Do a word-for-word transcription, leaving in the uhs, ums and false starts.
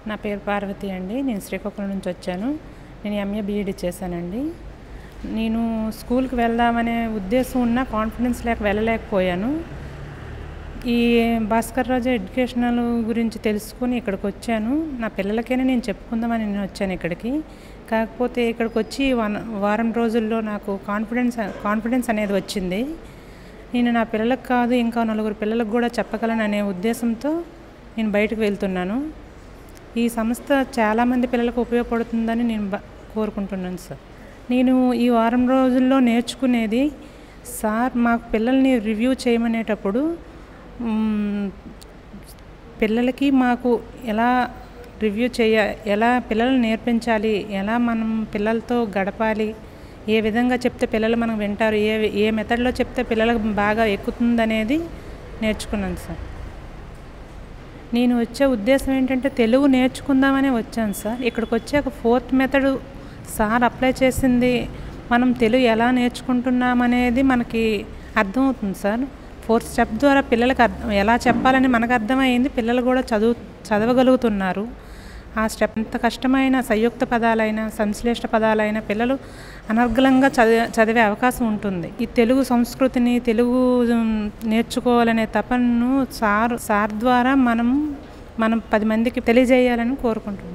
నా పేరు పార్వతి అండి. నేను శ్రీకాకుళం నుంచి వచ్చాను. నేను ఎంఏ బీఈడీ చేశానండి. నేను స్కూల్కి వెళ్దామనే ఉద్దేశం ఉన్న కాన్ఫిడెన్స్ లేక వెళ్ళలేకపోయాను. ఈ భాస్కర్ రాజా ఎడ్యుకేషనల్ గురించి తెలుసుకొని ఇక్కడికి వచ్చాను. నా పిల్లలకైనా నేను చెప్పుకుందామని నేను వచ్చాను ఇక్కడికి. కాకపోతే ఇక్కడికి వచ్చి వన్ వారం రోజుల్లో నాకు కాన్ఫిడెన్స్ కాన్ఫిడెన్స్ అనేది వచ్చింది. నేను నా పిల్లలకు కాదు, ఇంకా నలుగురు పిల్లలకు కూడా చెప్పగలను అనే ఉద్దేశంతో నేను బయటకు వెళ్తున్నాను. ఈ సంస్థ చాలామంది పిల్లలకు ఉపయోగపడుతుందని నేను బ కోరుకుంటున్నాను సార్. నేను ఈ వారం రోజుల్లో నేర్చుకునేది, సార్ మాకు పిల్లల్ని రివ్యూ చేయమనేటప్పుడు పిల్లలకి మాకు ఎలా రివ్యూ చేయ ఎలా పిల్లల్ని నేర్పించాలి, ఎలా మనం పిల్లలతో గడపాలి, ఏ విధంగా చెప్తే పిల్లలు మనం వింటారు, ఏ ఏ మెథడ్లో చెప్తే పిల్లలకు బాగా ఎక్కుతుందనేది నేర్చుకున్నాను సార్. నేను వచ్చే ఉద్దేశం ఏంటంటే తెలుగు నేర్చుకుందామనే వచ్చాను సార్. ఇక్కడికి వచ్చాక ఫోర్త్ మెథడ్ సార్ అప్లై చేసింది మనం తెలుగు ఎలా నేర్చుకుంటున్నామనేది మనకి అర్థమవుతుంది సార్. ఫోర్త్ స్టెప్ ద్వారా పిల్లలకు అర్థం ఎలా చెప్పాలని మనకు అర్థమైంది, పిల్లలు కూడా చదువు చదవగలుగుతున్నారు. ఆ స్టెప్ ఎంత కష్టమైన సంయుక్త పదాలైనా సంశ్లేష పదాలైనా పిల్లలు అనర్గళంగా చదివే చదివే అవకాశం ఉంటుంది. ఈ తెలుగు సంస్కృతిని, తెలుగు నేర్చుకోవాలనే తపనను సార్ సార్ ద్వారా మనం మనం పది మందికి తెలియజేయాలని కోరుకుంటున్నాం.